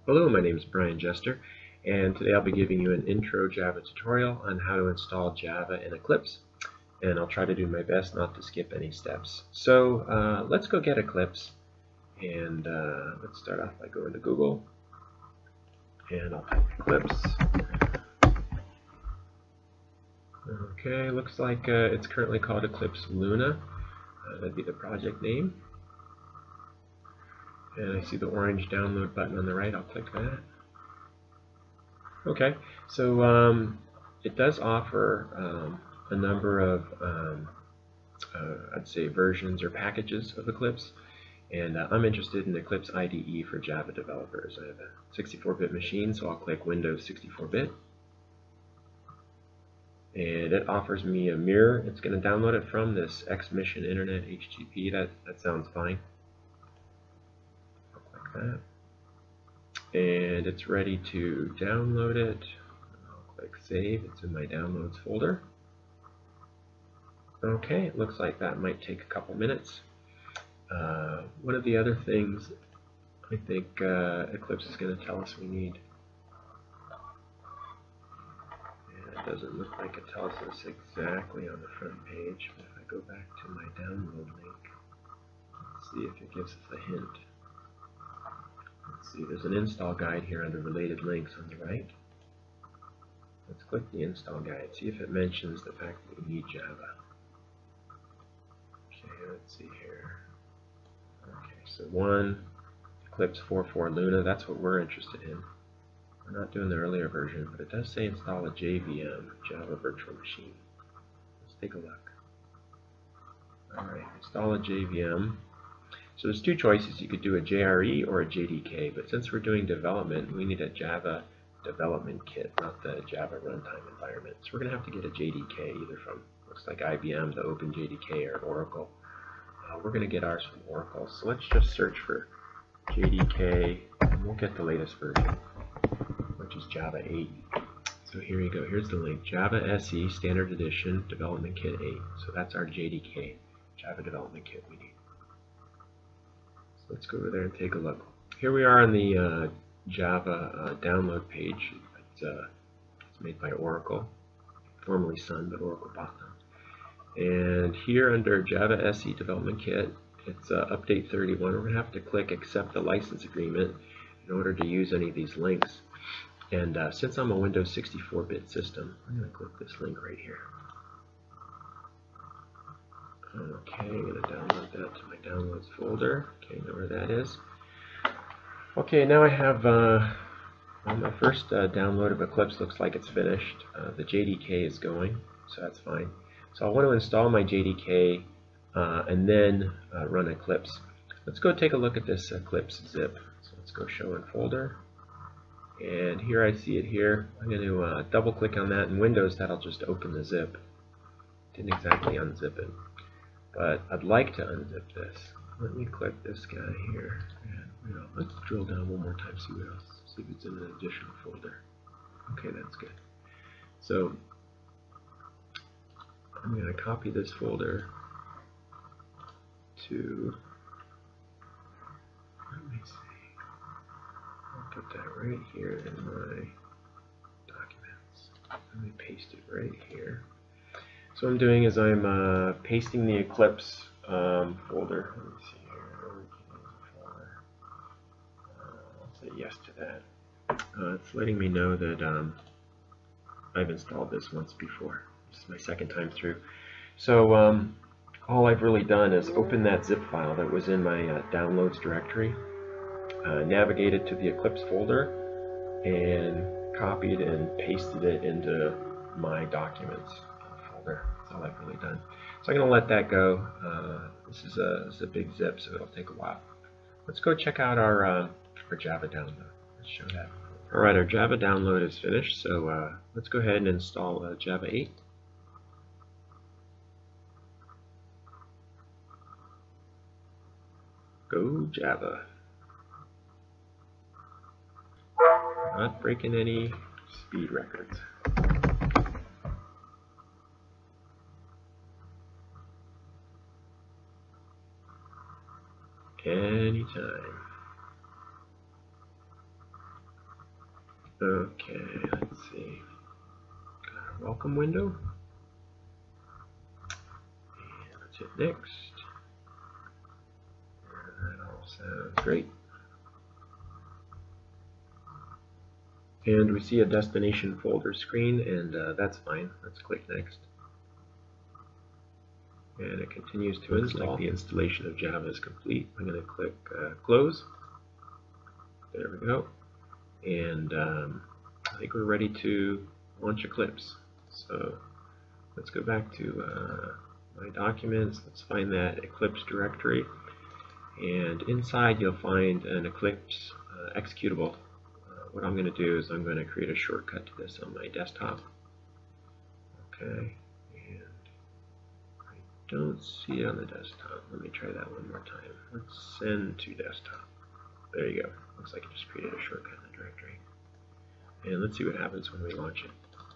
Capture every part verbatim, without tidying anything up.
Hello, my name is Brian Jester, and today I'll be giving you an intro Java tutorial on how to install Java and Eclipse, and I'll try to do my best not to skip any steps. So uh, let's go get Eclipse, and uh, let's start off by going to Google, and I'll type Eclipse. Okay, looks like uh, it's currently called Eclipse Luna. Uh, that'd be the project name. And I see the orange download button on the right. I'll click that. Okay, so um, it does offer um, a number of, um, uh, I'd say, versions or packages of Eclipse. And uh, I'm interested in Eclipse I D E for Java developers. I have a sixty-four bit machine, so I'll click Windows sixty-four bit. And it offers me a mirror. It's going to download it from this X-Mission Internet H T T P. That, that sounds fine. I'll click that. And it's ready to download it. I'll click Save. It's in my Downloads folder. Okay, it looks like that might take a couple minutes. Uh, one of the other things I think uh, Eclipse is going to tell us we need, and it doesn't look like it tells us exactly on the front page, but if I go back to my download link, let's see if it gives us a hint. Let's see, there's an install guide here under related links on the right. Let's click the install guide, see if it mentions the fact that we need Java. Okay, let's see here. Okay, so one, Eclipse four point four Luna, that's what we're interested in. We're not doing the earlier version, but it does say install a J V M, Java Virtual Machine. Let's take a look. Alright, install a J V M. So there's two choices. You could do a J R E or a J D K, but since we're doing development, we need a Java development kit, not the Java runtime environment. So we're going to have to get a J D K either from, looks like I B M, the Open J D K, or Oracle. Uh, we're going to get ours from Oracle. So let's just search for J D K, and we'll get the latest version, which is Java eight. So here you go. Here's the link. Java S E Standard Edition Development Kit eight. So that's our J D K, Java Development Kit we need. So let's go over there and take a look. Here we are on the uh, Java uh, download page. It's, uh, it's made by Oracle, formerly Sun, but Oracle bought them. And here under Java S E Development Kit, it's uh, update thirty-one. We're going to have to click accept the license agreement in order to use any of these links. And uh, since I'm a Windows sixty-four bit system, I'm going to click this link right here. Okay, I'm going to download that to my downloads folder. Okay, know where that is. Okay, now I have uh, well, my first uh, download of Eclipse looks like it's finished. Uh, the J D K is going, so that's fine. So I want to install my J D K uh, and then uh, run Eclipse. Let's go take a look at this Eclipse zip. So let's go show in folder. And here I see it here. I'm going to uh, double click on that. In Windows, that'll just open the zip. Didn't exactly unzip it. But I'd like to unzip this. Let me click this guy here. And you know, let's drill down one more time, see what else. See if it's in an additional folder. Okay, that's good. So I'm going to copy this folder to, let me see, I'll put that right here in my documents. Let me paste it right here. So what I'm doing is I'm uh, pasting the Eclipse um, folder. Let me see here. Folder. Uh, I'll say yes to that. Uh, it's letting me know that um, I've installed this once before. This is my second time through. So um, all I've really done is open that zip file that was in my uh, downloads directory, uh, navigated to the Eclipse folder, and copied and pasted it into my documents folder. That's all I've really done. So I'm going to let that go. Uh, this, is a, this is a big zip, so it'll take a while. Let's go check out our, uh, our Java download. Let's show that. Alright, our Java download is finished, so uh, let's go ahead and install uh, Java eight. Go Java. Not breaking any speed records. Anytime. Okay, let's see. Got a welcome window. And let's hit next. And that all sounds great. And we see a destination folder screen, and uh, that's fine. Let's click next. And it continues to install. Like the installation of Java is complete. I'm going to click uh, close. There we go. And um, I think we're ready to launch Eclipse. So let's go back to uh, my documents. Let's find that Eclipse directory. And inside you'll find an Eclipse uh, executable. Uh, what I'm going to do is I'm going to create a shortcut to this on my desktop. Okay. Don't see it on the desktop. Let me try that one more time. Let's send to desktop. There you go. Looks like it just created a shortcut in the directory. And let's see what happens when we launch it.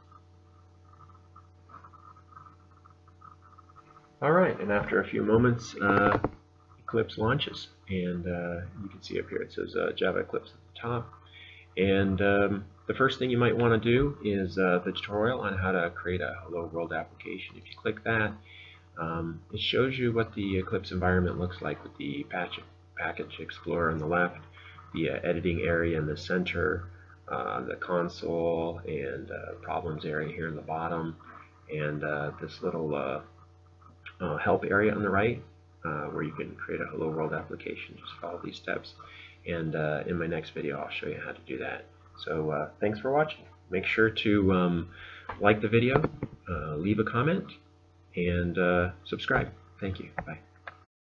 Alright, and after a few moments, uh, Eclipse launches. And uh, you can see up here it says uh, Java Eclipse at the top. And um, the first thing you might want to do is uh, the tutorial on how to create a Hello World application. If you click that, Um, it shows you what the Eclipse environment looks like with the patch, Package Explorer on the left, the uh, editing area in the center, uh, the console and uh, problems area here in the bottom, and uh, this little uh, uh, help area on the right uh, where you can create a Hello World application. Just follow these steps, and uh, in my next video I'll show you how to do that. So uh, thanks for watching. Make sure to um, like the video, uh, leave a comment, and uh, subscribe. Thank you. Bye.